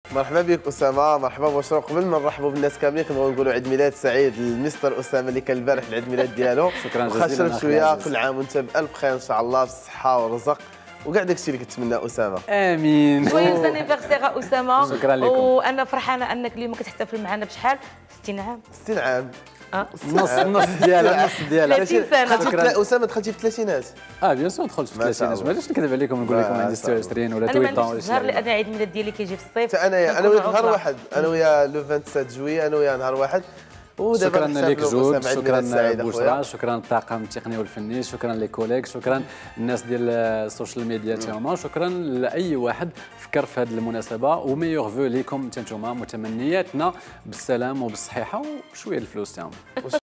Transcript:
مرحبا بك اسامه، مرحبا بشرى. قبل ما نرحبوا بالناس كاملين كنبغيو نقولوا عيد ميلاد سعيد للمستر اسامه اللي كان البارح العيد ميلاد ديالو. شكرا جزيلا. وخا شويه، كل عام وانت بالف خير ان شاء الله، بالصحه والرزق وكاع داكشي اللي كتمنى اسامه. امين. جويوز انيفرسير اسامه. شكرا لكم. وانا فرحانه انك اليوم كتحتفل معنا بشحال 60 عام. 60 عام. نص ديالها. 30 سنه. اسامه دخلتي في الثلاثينات؟ بيان سور دخلت في الثلاثينات، علاش نكذب عليكم نقول لكم عندي 26 ولا 28 انا ما عنديش الشهر لان عيد الميلاد ديالي كيجي في الصيف. انا وياك نهار واحد، انا ويا لو 27 جويي، انا ويا نهار واحد. شكرا لك جود، شكرا بوشرى، شكرا للطاقم التقني والفني، شكرا للكوليك، شكرا الناس ديال السوشيال ميديا تاعهم، شكرا لاي واحد فكر في هذه المناسبه، وميور فو ليكم انتم متمنياتنا بالسلام وبالصحيحه وشويه الفلوس تاعهم.